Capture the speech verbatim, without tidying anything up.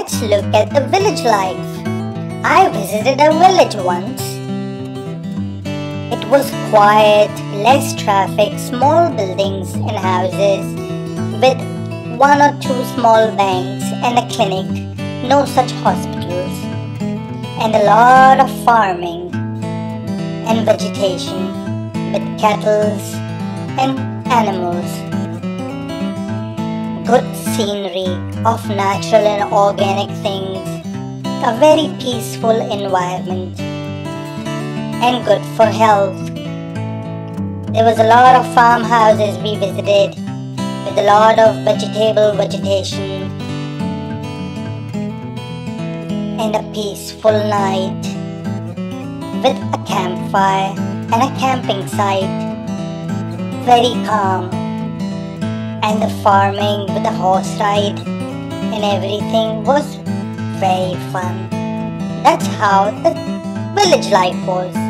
let's look at the village life. I visited a village once. It was quiet, less traffic, small buildings and houses with one or two small banks and a clinic, no such hospitals, and a lot of farming and vegetation with cattle and animals. Good scenery of natural and organic things, a very peaceful environment, and good for health. There was a lot of farmhouses we visited with a lot of vegetable vegetation, and a peaceful night with a campfire and a camping site, very calm, and the farming with a horse ride and everything was very fun. That's how the village life was.